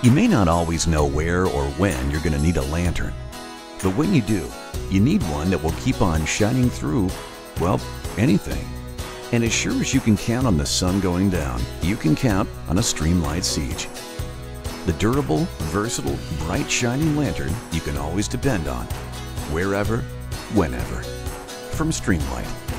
You may not always know where or when you're going to need a lantern, but when you do, you need one that will keep on shining through, well, anything. And as sure as you can count on the sun going down, you can count on a Streamlight Siege. The durable, versatile, bright, shining lantern you can always depend on, wherever, whenever. From Streamlight.